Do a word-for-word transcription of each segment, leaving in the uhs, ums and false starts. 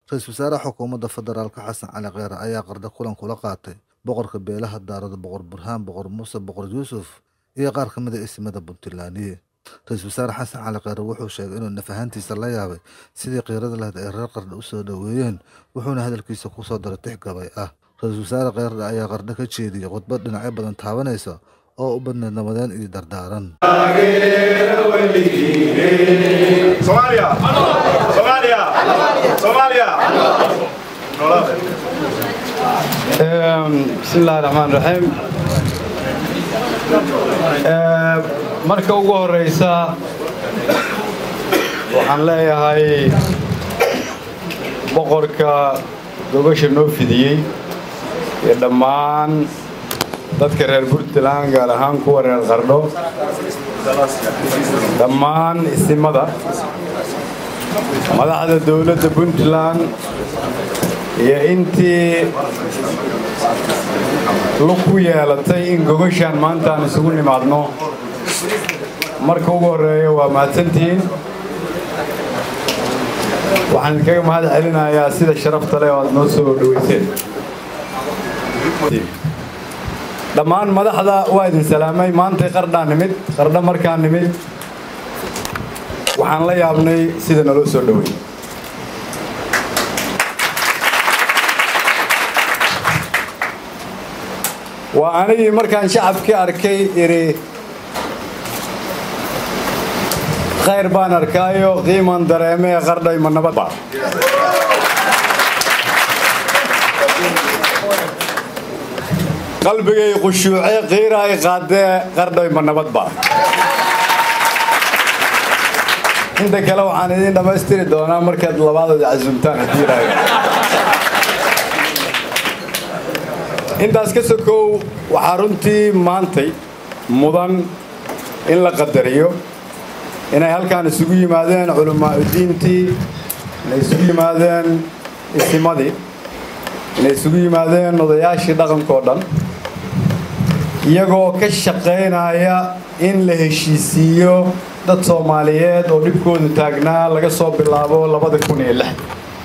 رئيس وزراء حكومة فدرال حسن علي غير أي قرد كلن كل قاتي بقر كبيلة الدار بقر برهان بقر موسى بقر يوسف هي غير كمدة اسم مدى بنتلانية رئيس وزراء حسن علي غير وحو شيء إنه نفهانتي سلايابي سيدي قيرد له إيرار قرد أسودويين وحونا هذا الكيس كوسا در تحقبي أه رئيس وزراء غير أي قرد كتشيدي غضبت لنا عيبا تاوانيسا أو أبنى نمدان إلي دردارن Somalia! Somalia! Somalia! بسم الله الرحمن الرحيم. marka ugu horeysa waxaan leeyahay boqorka gobasha noo fidiyay ee dhammaan dadka reer Puntland gaar ahaan kuwa reer Qardho dhammaan ismada madaxda dawladda Puntland iyo intii luqu yeelatay in gobashan maanta aan isugu nimaadno marka ugu horeeyo waa mahadsantiin waxaan kaga mahad celinayaa sida sharafta leh oo aad noo soo dhaweyseen dhammaan madaxda waa idin salaamay maanta qardhaan nimid qardha markaan nimid waxaan la yaabnay sida naloo soo dhaweeyay waa anigii markaan shacabkii arkay iri khayr baan arkaayo qiiman dareemee qardhay ma nabad baa qalbigay qushuucay qiiray qaadee qardhay ma nabad baa inta kale waxaan idin dhamaystiri doonaa markaad labaadooda casuumtaan haddii ilaahay intaas ka sokow waxaa runtii maantay mudan in la qadariyo inay halkaan isugu yimaadeen culimaa'idiintii inay isugu yimaadeen isimadii inay isugu yimaadeen odayaashii dhaqankoo dhan iyagoo ka shaqaynaya in la heshiisiiyo dad Soomaaliyeed oo dhibkoodu taagnaa laga soo bilaabo labada kun iyo lix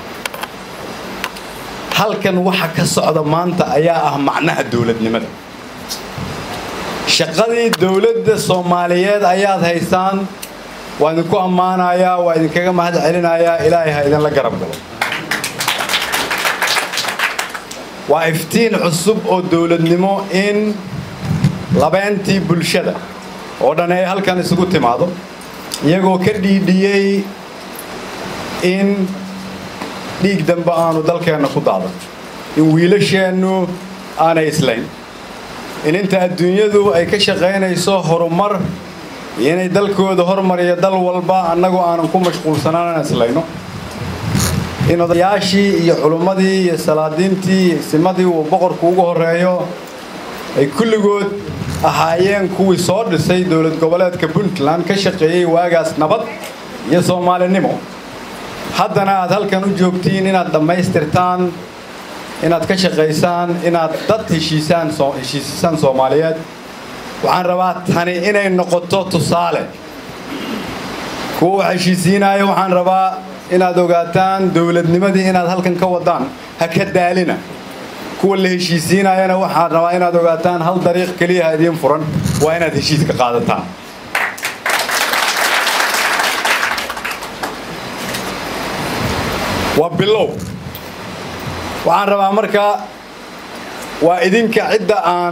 halkan waxa ka socda maanta ayaa ah macnaha dawladnimada shaqadii dawladda Soomaaliyeed ayaad haysaan waan idinku ammaanayaa waan idinkaga mahad celinayaa ilaahay ha idin la garab galo waa iftiin cusub oo dawladnimo in labeentii bulshada oo dhan ay halkan isugu timaado iyagoo ka dhiidhiyay in dhiig dambe aanu dalkeena ku daadan in wiilasheenu aanay islayn in inta adduunyadu ay ka shaqaynayso horumar iyo inay dalkooda horumariyo dal walba annagu aanan ku mashquulsanaan islayno in odayaashii iyo culimmadii iyo salaadiintii iyo simadii uu boqorku ugu horeeyo ay kulligood ahaayeen kuwii soo dhisay dawlad goboleedka Puntland ka shaqeeyay waagaas nabad iyo Soomaalinimo haddana aad halkan u joogtiin inaad dhamaystirtaan inaad ka shaqaysaan inaad dad heshiisaan soo heshiisaan Soomaaliyeed waxaan rabaa tani inay noqoto tusaale kuwa heshiisiinaya waxaan rabaa inaad ogaataan dawladnimadii inaad halkan ka wadaan ha ka daalina kuwa la heshiisiinayana waxaan rabaa inaad ogaataan hal dariiq kaliya idin furan waa inaad heshiis ka qaadataan waa bilow waxaan rabaa marka waa idinka cidda aan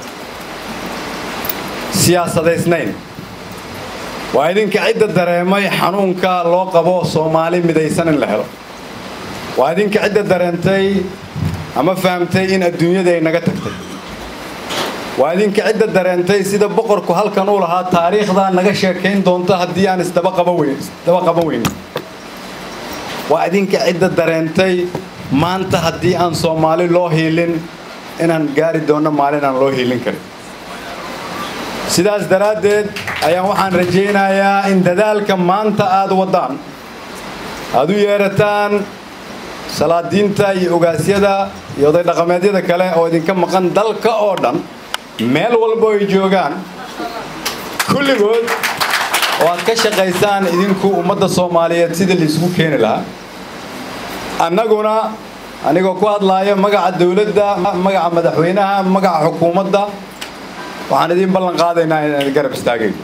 siyaasadaysnayn waa idinka cidda dareemay xanuunka loo qabo Soomaali midaysan in la helo waa idinka cidda dareentay ama fahamtay in adduunyada ay naga tagtay waa idinka cidda dareentay sida boqorku halkan uu lahaa taariikhda naga sheekayn doonto haddii aan isdaba qaban weyn isdaba qaban weyn waa idinka cidda dareentay maanta haddii aan Soomaali loo hiilin inaan gaari doono maalin aan loo hiilin karin sidaas daraadeed ayaan waxaan rajaynayaa in dadaalka maanta aad wadaan aad u yeerataan salaadiinta iyo ogaasyada iyo oday dhaqameedyada kale oo idinka maqan dalka oo dhan meel walba ay joogaan kulligood oo aad ka shaqaysaan idinku ummadda Soomaaliyeed sidii la isugu keeni lahaa annaguna anigoo ku hadlaaya magaca dawladda magaca madaxweynaha magaca xukuumadda waxaan idin ballan qaadaynaa inaan garab istaagayno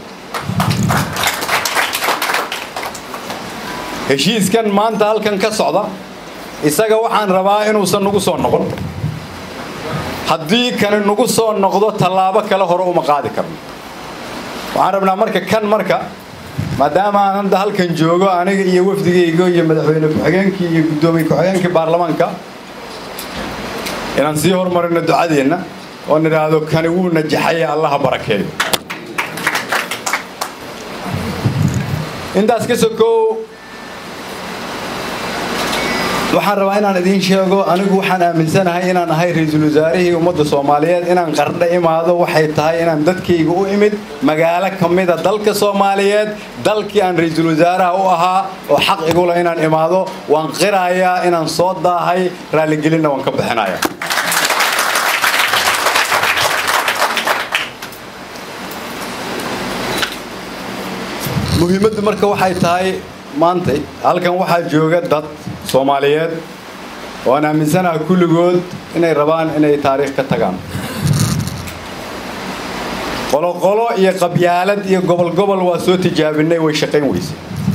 heshiiskan maanta halkan ka socda isaga waxaan rabaa inuusan nagu soo noqon haddii kan nagu soo noqdo tallaabo kale hore uma qaadi karno waxaan rabnaa marka kan marka maadaama aan hadda halkan joogo aniga iyo wafdigayga iyo madaxweyne ku-xigeenkii iyo guddoomiye ku-xigeenkii baarlamaanka inaan sii hormarino ducadeenna oo nidhaahdo kani wuu najaxay allaha barakeeyo intaas ka sokow waxaan rabaa inaan idiin sheego anigu waxaan aaminsanahay inaan ahay ra'iisul wasaarihii ummadda Soomaaliyeed inaan qardha imaado waxay tahay inaan dadkayga u imid magaalo kamid ah dalka Soomaaliyeed dalkii aan ra'iisul wasaaraha u ahaa oo xaq igu leh inaan imaado waan qirayaa inaan soo daahay raali gelinna waan ka bixinayaa muhiimaddu marka waxay tahay maanta halkan waxaa jooga dad Soomaaliyeed oo aan aaminsanahay kulligood inay rabaan inay taariikh ka tagaan qolo qolo iyo qabyaalad iyo gobol gobol waa soo tijaabinay way shaqayn weysay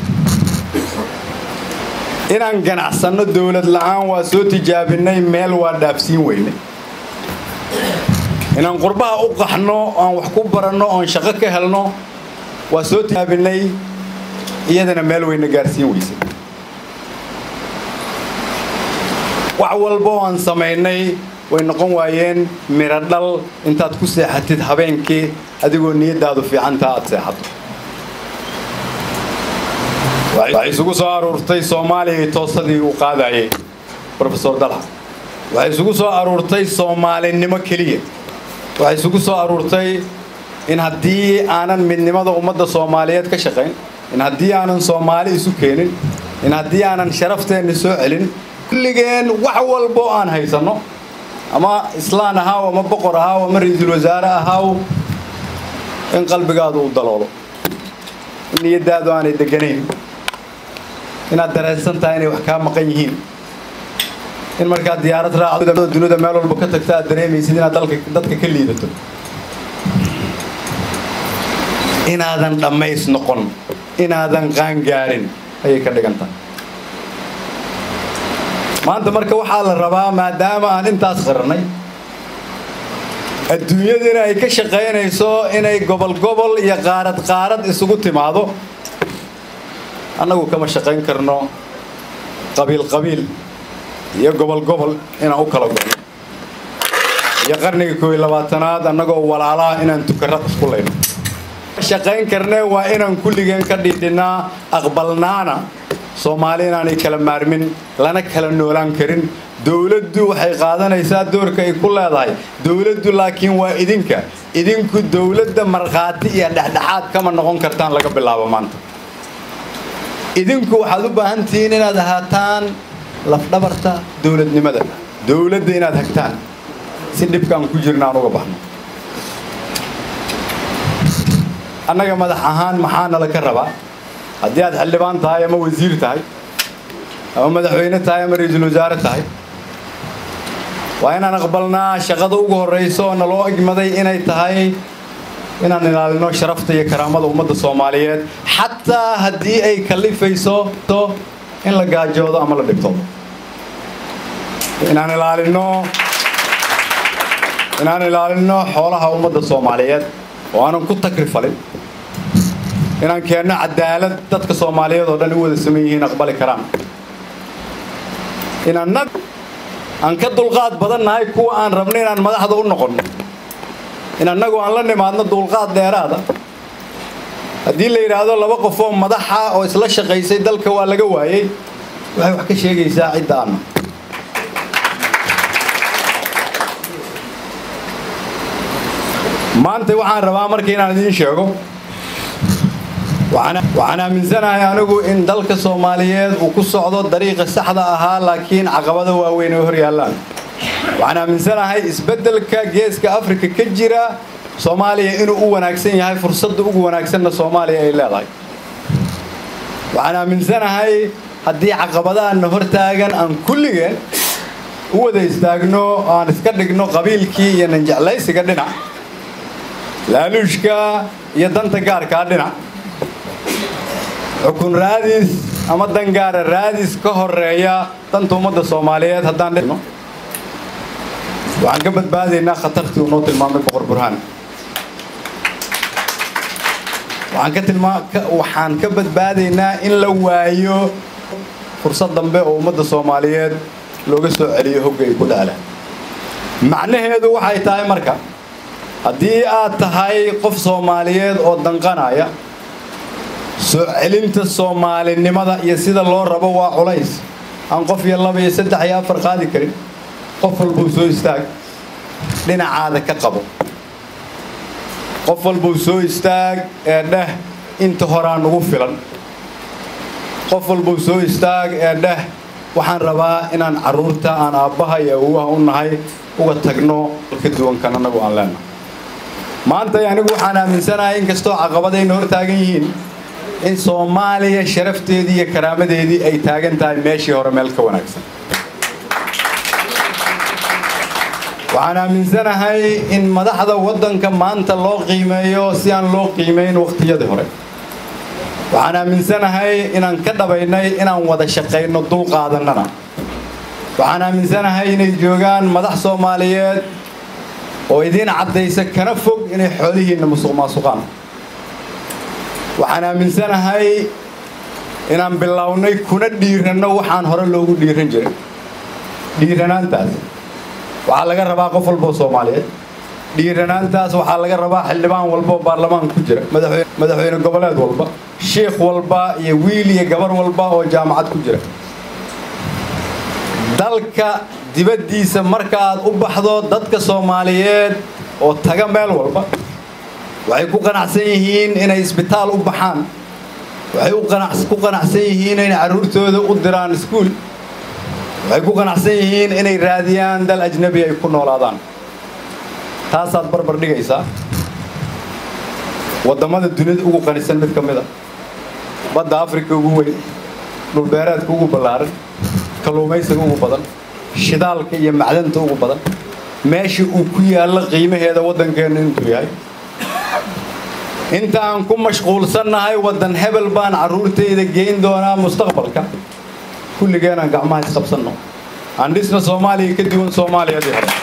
inaan ganacsano dawlad la'aan waa soo tijaabinay meel waa dhaafsiin weynay inaan qurbaha u qaxno aan wax ku baranno aan shaqo ka helno waa soo tijaabinay iyadana meel weyna gaarsiin weysay wax walba aan sameynay way noqon waayeen mira dhal intaad ku seexatid habeenkii adigoo niyadaadu fiicantaa aad seexato waxay isugu soo aruurtay Soomaaliya toosadii uu qaadayay Professor Dalha waxay isugu soo aruurtay Soomaalinimo kaliya waxay isugu soo aruurtay in haddii aanan midnimada ummadda Soomaaliyeed ka shaqayn in haddii aanan Soomaali isu keenin in haddii aanan sharafteena soo celin kulligeen wax walba aan haysano ama islaan ahaa ama boqor ahaa ama ra'iisul wasaare ahaa in qalbigaadu u daloolo niyadaadu aanay deganayn inaad dareensan tahay inay wax ka maqan yihiin in markaa diyaarad raacdo dunida meel walba ka tagta aad dareemaysid inaad dalka dadka ka liidato inaadan dhamays noqon inaadan qaan gaarin ayay ka dhigantahay maanta marka waxaa la rabaa maadaama aan intaas qarnay adduunyadana ay ka shaqaynayso inay gobol gobol iyo qaarad qaarad isugu timaado annagu kama shaqayn karno qabiil qabiil iyo gobol gobol inaan u kala go'no iyo qarniga koob iyo labaatanaad annagoo walaalaha inaan tukarad isku leyno shaqayn karnay waa inaan kulligeen ka dhidhinaa aqbalnaana Soomaali inaanay kala maarmin lana kala noolaan karin dawladdu waxay qaadanaysaa doorka ay ku leedahay dawladdu laakiin waa idinka idinku dawladda marqaati iyo dhaxdhaxaad kama noqon kartaan laga bilaabo maanta idinku waxaad u baahan tihiin inaad ahaataan laf dhabarta dawladnimada dawladda inaad hagtaan si dhibkaan ku jirnaan uga baxno annaga madax ahaan maxaa nala ka rabaa haddii aad xildhibaan tahay ama wasiir tahay ama madaxweyne tahay ama ra'iisul wasaare tahay waa inaan aqbalnaa shaqada ugu horeyso oo naloo egmaday inay tahay inaan ilaalino sharafta iyo karaamada ummadda Soomaaliyeed xataa haddii ay kalifayso in la gaajoodo ama la dhibto inaan ilaalino inaan ilaalino xoolaha ummadda Soomaaliyeed oo aanan ku takrifalin inaan keenno cadaalad dadka Soomaaliyeed oo dhan u wada sameeyeen aqbali karaan inaan aan ka dulqaad badannahay kuwa aan rabno inaan madaxda u noqono in annagu aan la nimaadno dulqaad dheeraada haddii la yiraahdo laba qof oo madaxa oo isla shaqaysay dalka waa laga waayay waxay wax ka sheegaysaa cidda aan maanta waxaan rabaa markii inaan idin sheego waxaan aaminsanahay anigu in dalka Soomaaliyeed uu ku socdo dariiqa saxda ahaa laakiin caqabado waaweyn oo hor yaalaan waxaan aaminsanahay isbeddelka geeska Afrika ka jira Soomaaliya inuu u wanaagsan yahay fursadda ugu wanaagsanna Soomaaliya ay leedahay waxaan aaminsanahay haddii caqabadaanna hortaagan aan kulligeen u wada istaagno aan iska dhigno qabiilkii iyo nanjeclaysiga dhinac laaluushka iyo danta gaarkaa dhinac xukun raadis ama dangaara raadis ka horeeya danta ummadda Soomaaliyeed haddaan dhigno waxaan ka badbaadaynaa khatartii uu noo tilmaamay boqor burhaan waxaan ka tilmaa waxaan ka badbaadaynaa in la waayo fursad dambe oo ummadda Soomaaliyeed looga soo celiyo hogay ku dhaala macnaheedu waxay tahay marka haddii aad tahay qof Soomaaliyeed oo danqanaya soo celinta Soomaalinimada iyo sida loo rabo waa culays aan qof iyo laba iyo saddex iyo afar qaadi karin qof walba soo istaag dhinacaada ka qabo qof walba soo istaag ee dheh inta horaan ugu filan qof walba soo istaag ee dheh waxaan rabaa inaan caruurta aan aabbaha iyo awoowaha u nahay uga tagno ka duwan kan anagu aan leenahay maanta anigu waxaan aaminsanahay in kastoo caqabadayna hor taagan yihiin in Soomaaliya sharafteedii iyo karaamadeedii ay taagan tahay meeshii hore meel ka wanaagsan waxaan aaminsanahay in madaxda waddanka maanta loo qiimeeyo si aan loo qiimeyn waqtiyadii hore waxaan aaminsanahay inaan ka dhabaynay inaan wada shaqeyno dul qaadanana waxaan aaminsanahay inay joogaan madax Soomaaliyeed oo idin cadaysa kana fog inay xoolihiina musuqmaasuqaan waxaan aaminsanahay inaan bilownay kuna dhiirano waxaan hore loogu dhiiran jiray dhiiranaantaas waxaa laga rabaa qof walba Soomaaliyeed dhiiranaantaas waxaa laga rabaa xildhibaan walba baarlamaan ku jira madaxweyne madaxweyne goboleed walba sheekh walba iyo wiil iyo gabar walba oo jaamacad ku jira dalka dibadiisa marka aad u baxdo dadka Soomaaliyeed oo taga meel walba waxay ku qanacsan yihiin inay isbitaal u baxaan waxay u qanacsan ku qanacsan yihiin inay caruurtooda u diraan iskuul waxay ku qanacsan yihiin inay raadiyaan dal ajnabi ay ku noolaadaan taasaad barbar dhigaysaa wadamada dunida ugu qanisan mid kamid ah badda Afrika ugu weyn dhul beereedka ugu ballaaran kalluumaysiga ugu badan shidaalka iyo macdanta ugu badan meesha uu ku yaala qiimaheeda waddankeena intuu yahay inta aan ku mashquulsanahay waddan hebel baan caruurteyda geyn doonaa mustaqbalka kulligeena gacmaha isqabsano aan dhisna Soomaaliya ka duwan Soomaaliyadii hore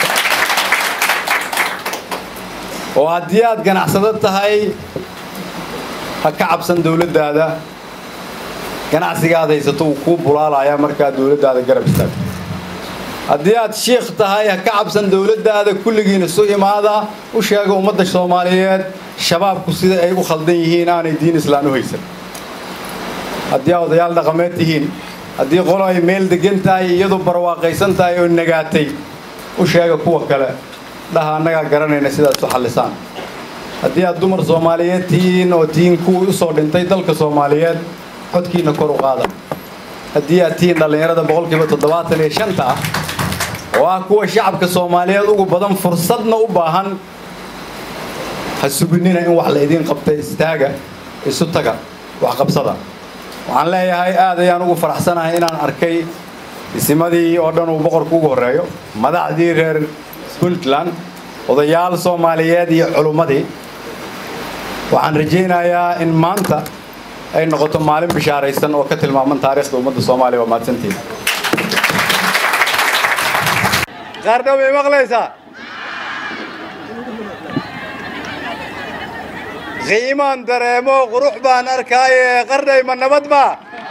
oo haddii aad ganacsado tahay ha ka cabsan dawladdaada ganacsigaada haysato uu ku bulaalaya markaa dawladdaada garab istaagto haddii aad sheekh tahay ha ka cabsan dawladdaada kulligiina soo imaada u sheega ummadda Soomaaliyeed shabaabku sida ay u khaldan yihiin aanay diin islaam u haysan haddii aad odayaal dhaqameed tihiin haddii qolo ay meel degan tahay iyadoo barwaaqaysan tahay oo nagaatay u sheega kuwa kale dhaha annaga garanayna sidaas u xallisaan haddii aad dumar Soomaaliyeed tihiin oo tiin ku u soo dhintay dalka Soomaaliyeed codkiina kor u qaada haddii aad tihiin dhalinyarada boqolkiiba toddobaatan iyo shan ah oo ah kuwa shacabka Soomaaliyeed ugu badan fursadna u baahan hasuginina in wax la idin qabtay istaaga isu taga wax qabsada waxaan leeyahay aad ayaan ugu faraxsanahay inaan arkay isimadii oo dhan uu boqorku ugu horeeyo madaxdii reer Puntland odayaal Soomaaliyeed iyo culumadii waxaan rajaynayaa in maanta ay noqoto maalin bishaaraysan oo ka tilmaaman taariikhda ummadda Soomaaliya oo maadsantiin qaarna way maqlaysaa qiimaan dareemo qurux baan arkaaye qarnay ma nabad ba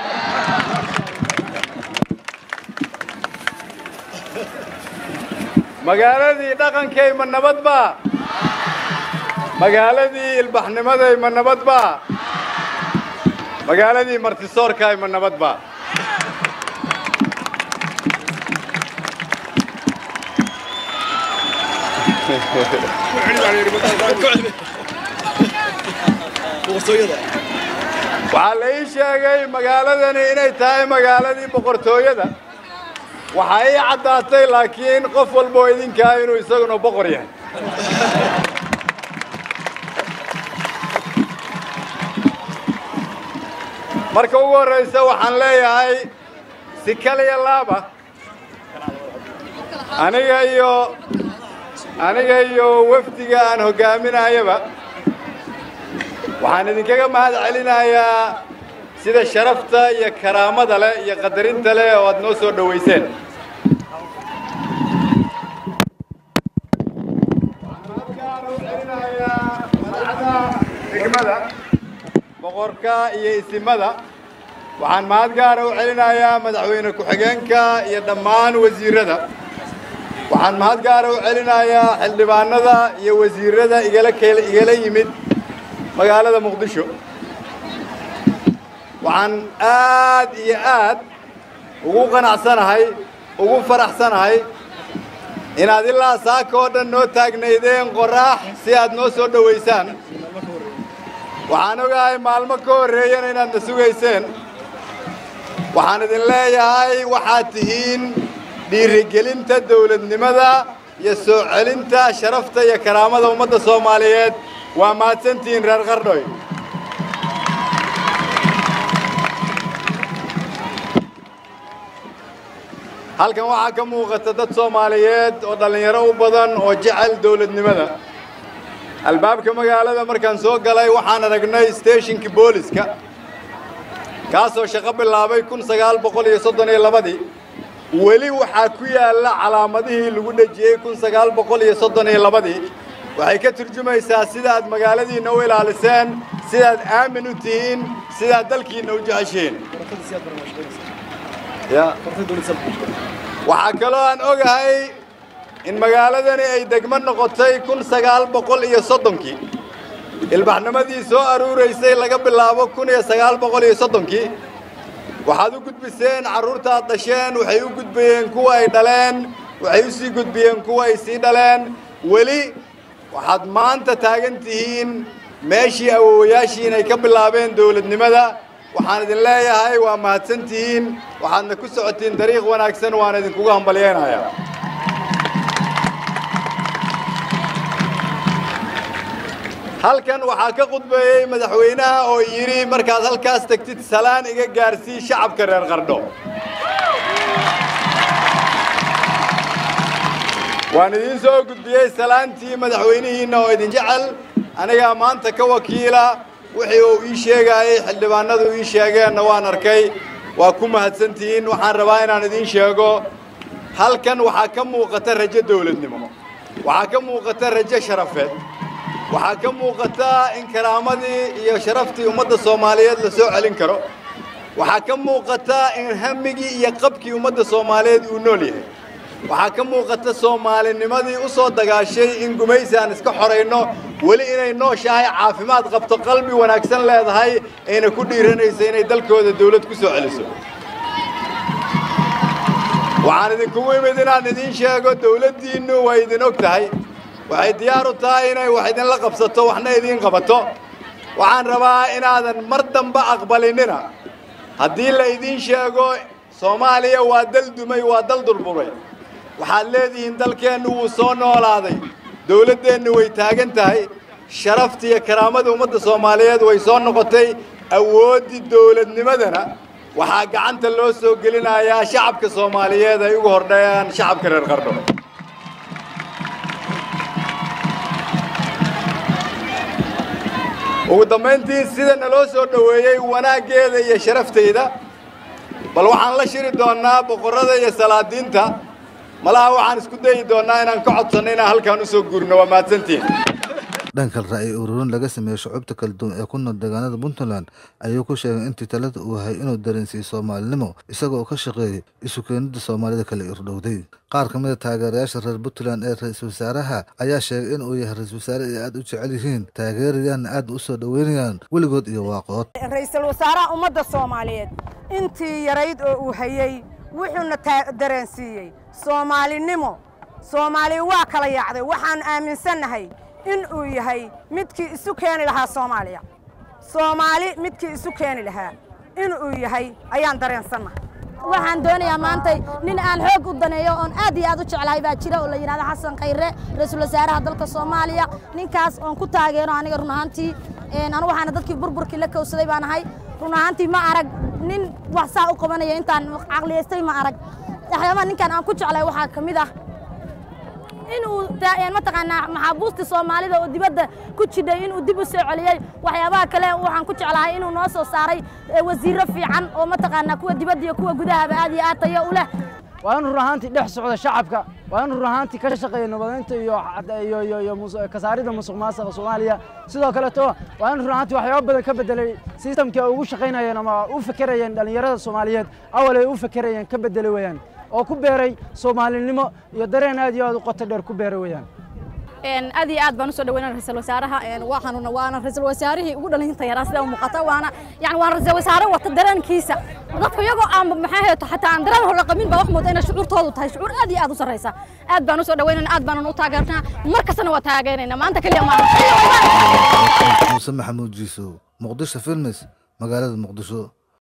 magaaladii dhaqankay ma nabad ba magaaladii ilbaxnimaday ma nabad ba magaaladii martisoorkay ma nabad ba waxaa la ii sheegay magaaladani inay tahay magaaladii boqortooyada waxaa ii caddaatay laakiin qof walba oo idinkaa inuu isaguna boqor yahay marka ugu horreysa waxaan leeyahay si kaliya laaba aniga iyo aniga iyo wafdiga aan hogaaminayaba waxaan idinkaga mahad celinayaa sida sharafta iyo karaamada leh iyo qadarinta leh oo aad noo soo dhoweyseen degmada boqorka iyo isimada waxaan mahad gaara u celinayaa madaxweyne ku-xigeenka iyo dhammaan wasiirada waxaan mahad gaara u celinayaa xildhibaanada iyo wasiirada igala igala yimid magaalada muqdisho waxaan aad iyo aad ugu qanacsanahay ugu faraxsanahay inaad ilaa saaka oo dhan noo taagnaydeen qoraax si aad noo soo dhoweysaan waxaan ogahay maalmo ka horreeyana inaad na sugayseen waxaan idin leeyahay waxaad tihiin dhiirigelinta dawladnimada iyo soo celinta sharafta iyo karaamada ummadda Soomaaliyeed waa mahadsantihiin reer Qardhoy halkan waxaa ka muuqata dad Soomaaliyeed oo dhalinyaro u badan oo jecel dawladnimada albaabka magaalada markaan soo galay waxaan aragnay stationka booliska kaasoo shaqo bilaabay kun sagaal boqol iyo soddon iyo labadii weli waxaa ku yaala calaamadihii lagu dhajiyay kun sagaal boqol iyo soddon iyo labadii waxay ka turjumaysaa sida aad magaaladiina u ilaaliseen sida aad aamin u tihiin sida aad dalkiina u jeceshiin ya waxaa kaloo aan ogahay in magaaladani ay degmo noqotay kun sagaal boqol iyo soddonkii ilbaxnimadii soo aruuraysay laga bilaabo kun iyo sagaal boqol iyo soddonkii waxaad u gudbiseen carruurta aad dhasheen waxay u gudbayeen kuwa ay dhaleen waxay u sii gudbiyeen kuwa ay sii dhaleen weli waxaad maanta taagan tihiin meeshii awoowayaashiin ay ka bilaabeen dawladnimada waxaan idin leeyahay waa mahadsan tihiin waxaadna ku socotiin dariiq wanaagsan waan idinkugu hambalyeynayaa halkan waxaa ka khudbeeyey madaxweynaha oo yidhi markaad halkaas tagtid salaan iga gaarsii shacabka reer Qardho waan idiin soo gudbiyey salaantii madaxweynihiina oo idin jecel anigaa maanta ka wakiila wixii uu ii sheegayay xildhibaanadu ii sheegeenna waan arkay waa ku mahadsantihiin waxaan rabaa inaan idiin sheego halkan waxaa ka muuqata rajo dawladnimo waxaa ka muuqata rajo sharafeed waxaa ka muuqata in karaamadii iyo sharaftii ummadda Soomaaliyeed la soo celin karo waxaa ka muuqata in hamigii iyo qabkii ummadda Soomaaliyeed uu nool yahay waxaa ka muuqata Soomaalinimadii u soo dagaashay in gumaysi aan iska xoreyno weli inay nooshahay caafimaad qabto qalbi wanaagsan leedahay ayna ku dhiiranayso inay dalkooda dawlad ku soo celiso waxaan idinkugu imid inaan idiin sheego dawladdiinnu way idin og tahay waxay diyaar u tahay inay wax idin la qabsato waxna idin qabato waxaan rabaa inaadan mar dambe aqbalinina haddii la idin sheego Soomaaliya waa dal dumay waa dal durburay waxaad leedihiin dalkeennu wuu soo noolaaday dawladdeennu way taagan tahay sharafta iyo karaamada ummadda Soomaaliyeed way soo noqotay awooddii dawladnimadana waxaa gacanta loo soo gelinayaa shacabka Soomaaliyeed ay ugu hordhayaan shacabka reer Qardho ugu dambeyntii sida naloo soo dhoweeyey wanaaggeeda iyo sharafteeda bal waxaan la shiri doonaa boqorada iyo salaadiinta malaha waxaan isku dayi doonaa inaan ka codsanno inaan halkaan u soo guurno waa mahadsantihiin dhanka ra'yi ururin laga sameeyay shucubta kala duwan ee ku nool deegaanada Puntland ayuu ku sheegay intii talada uu yahay inuu dareensiiyo Soomaalinimo isagoo ka shaqeeyay isu keenida Soomaalida kala irdhowday qaar ka mid ah taageerayaasha reer Puntland ee ra'iisul wasaaraha ayaa sheegay in uu yahay ra'iisul wasaare ay aad u jecel yihiin taageerayaan aad u soo dhaweynayaan weligood iyo waaqood ra'iisul wasaaraha ummadda Soomaaliyeed intii yarayd oo uu hayay wuxuuna dareensiiyay Soomaalinimo Soomaali waa kala yaacday waxaan aaminsanahay in uu yahay midkii isu keeni lahaa Soomaaliya Soomaali midkii isu keeni lahaa in uu yahay ayaan dareensanahay waxaan doonayaa maanta nin aan xoog u daneeyo oo aad iyo aad u jecelahay baa jira oo la yiraahdo Xasan Khayre ra'iisul wasaaraha dalka Soomaaliya ninkaas oo ku taageero aniga run ahaantii een anigu waxaan dadkii burburkii la kowsaday baan ahay run ahaantii ma arag nin wax saa u qabanaya intaan caqliyeystay ma arag waxyaabaha ninkan aan ku jeclay waxaa ka mid ah inuu mataqaanaa maxaabuusta soomaalida oo dibadda ku jidhay inuu dib u soo celiyey waxyaabaha kale waxaan ku jeclahay inuu noo soo saaray wasiirro fiican oo mataqaanaa kuwa dibadda iyo kuwa gudahaba aad iyo aad tayo u leh waa in run ahaantii dhex socda shacabka waa in run ahaantii ka shaqeeya nabadeynta iyo iyo iyo kasaarida musuqmaasuqa Soomaaliya sidoo kale to waa in run ahaantii waxyaabo badan ka bedelay systemkii ay ugu shaqeynayeen ama u fakarayeen dhalinyarada Soomaaliyeed awal ay u fakarayeen ka bedelay weeyaan oo ku beeray Soomaalinimo iyo dareen aad iyo aad u qoto dheer ku beeray weeyaan een aad iyo aad baan u soo dhaweynaa ra'iisul wasaaraha een waxaanuna waana ra'iisul wasaarihii ugu dhalinta yaraa sida muuqata waana yani waan ra'iisul wasaare wata dareenkiisa dadku iyagoo aan maxay hayto xataa aan dareen hore qabin baa wax moodo inay shucuurtoodu tahay shucuur aad iyo aad u sareysa aad baan u soo dhaweynaa aad baan u taageernaa markastana waa taageernaa maanta kaliya ma Muuse Maxamuud Jiiso Muqdisho Films magaalada Muqdisho.